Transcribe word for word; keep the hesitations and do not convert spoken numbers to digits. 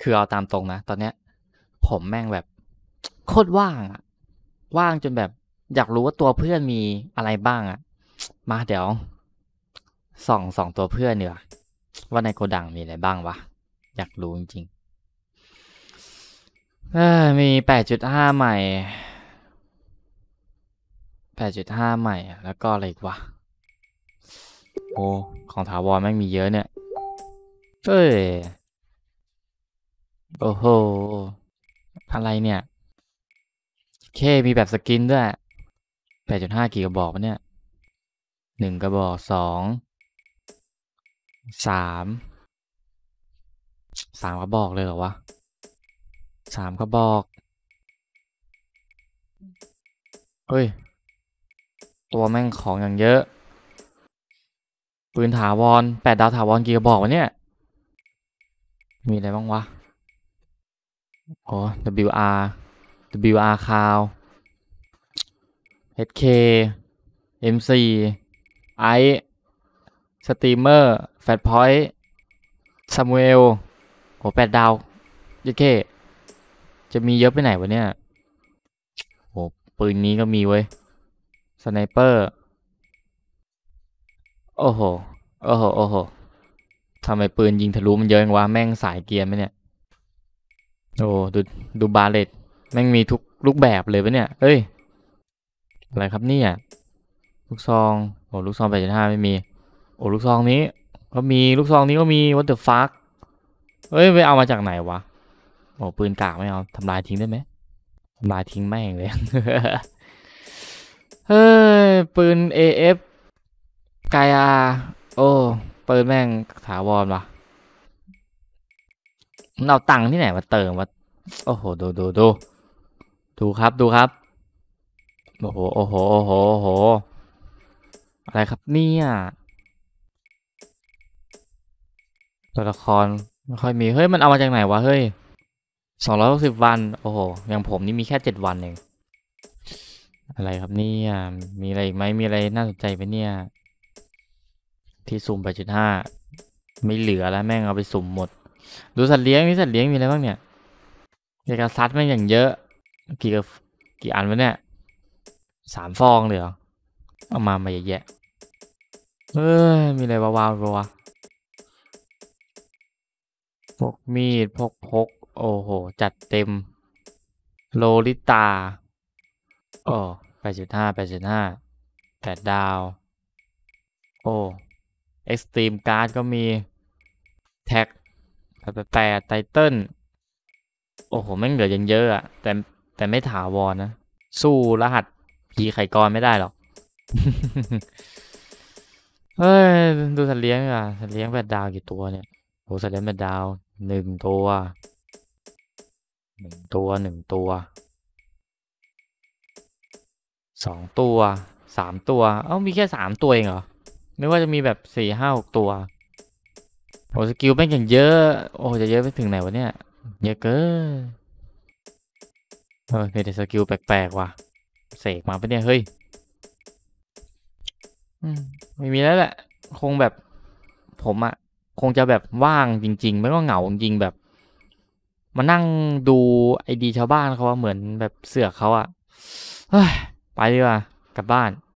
คือเอาตามตรงนะตอนเนี้ยผมแม่งแบบโคตรว่างอะว่างจนแบบอยากรู้ว่าตัวเพื่อนมีอะไรบ้างอะมาเดี๋ยวส่องส่องตัวเพื่อนดีกว่าว่าในโกดังมีอะไรบ้างวะอยากรู้จริงๆเอ้ยมีแปดจุดห้าใหม่แปดจุดห้าใหม่แล้วก็อะไรอีกวะโอ้ของถาวรแม่งมีเยอะเนี่ยเอ้ยโอ้โหอะไรเนี่ยเคมีแบบสกินด้วยแปดจุดห้ากี่กระบอกวะเนี่ยหนึ่งกระบอกสองสามสามกระบอกเลยเหรอวะสามกระบอกเฮ้ยตัวแม่งของอย่างเยอะปืนถาวรแปดดาวถาวรกี่กระบอกวะเนี่ยมีอะไรบ้างวะโอ้ ดับเบิลยู อาร์ ดับเบิลยู อาร์ คาว เอช เค เอ็ม โฟร์ ไอสตรีมเมอร์แฟตพอยต์ซามูเอลโหแปดดาวเยเคจะมีเยอะไปไหนวะเนี่ยโหปืนนี้ก็มีเว้ยสไนเปอร์โอ้โหโอ้โหโอ้โหทำไมปืนยิงทะลุมันเยอะจังวะแม่งสายเกียร์ไหมเนี่ยโอ้ดูดูบาเลตแม่งมีทุกลูกแบบเลยปะเนี่ยเฮ้ยอะไรครับเนี่ยลูกซองโอ้ลูกซองแปดจุดห้าไม่มีโอ้ลูกซองนี้ก็มีลูกซองนี้ก็มี what the fuck เฮ้ยไปเอามาจากไหนวะโอ้ปืนกากไม่เอาทำลายทิ้งได้ไหมทำลายทิ้งแม่งเลย เฮ้ยปืน เอ เอฟ ไกอาโอ้ปืนแม่งถาวรวะมันเอาตังค์ที่ไหนมาเติมวะโอ้โหดูดูดูดูครับดูครับโอ้โหโอ้โหโอ้โหโอ้โหอะไรครับเนี่ยตัวละครไม่ค่อยมีเฮ้ยมันเอามาจากไหนวะเฮ้ยสองร้อยหกสิบวันโอ้โหอย่างผมนี่มีแค่เจ็ดวันเองอะไรครับเนี่ยมีอะไรอีกไหมมีอะไรน่าสนใจไหมเนี่ยที่สุ่มไปจุดห้าไม่เหลือแล้วแม่งเอาไปสุ่มหมดดูสัตว์เลี้ยงนี่สัตว์เลี้ยงมีอะไรบ้างเนี่ยเอกซัดแม่งอย่างเยอะกี่กี่อันวะเนี่ยสามฟองเลยเหรอเอามามาเยอะแยะเฮ้ยมีอะไรว้าวๆปะวะพวกมีดพวกพกโอ้โหจัดเต็มโลลิตาโอ้แปดจุดห้าแปดจุดห้าแปดดาวโอ้เอ็กซ์ตรีมการ์ดก็มีแท็กแปดแปดไทเทิลโอ้โหแม่งเหลือยังเยอะอะแต่แต่ไม่ถาวรนะสู้รหัสผีไข่กรไม่ได้หรอก เฮ้ยดูสัตว์เลี้ยงอ่ะสัตว์เลี้ยงแปดดาวกี่ตัวเนี่ยโหสัตว์เลี้ยงแปดดาวหนึ่งตัวหนึ่งตัวหนึ่งตัวสองตัวสามตัวเอ้ามีแค่สามตัวเองเหรอนึกว่าจะมีแบบสี่ห้าหกตัวโอ้สกิลแม่งอย่างเยอะโอ้จะเยอะไปถึงไหนวะเนี่ยเยอะเกินเออมีแต่สกิลแปลกๆว่ะเสกมาปะเนี่ยเฮ้ยอืมไม่มีแล้วแหละคงแบบผมอะคงจะแบบว่างจริงๆไม่ก็เหงาจริงๆแบบ มานั่งดูไอดีชาวบ้านเขาว่าเหมือนแบบเสือกเขาอะเฮ้ยไปดีกว่ากลับบ้าน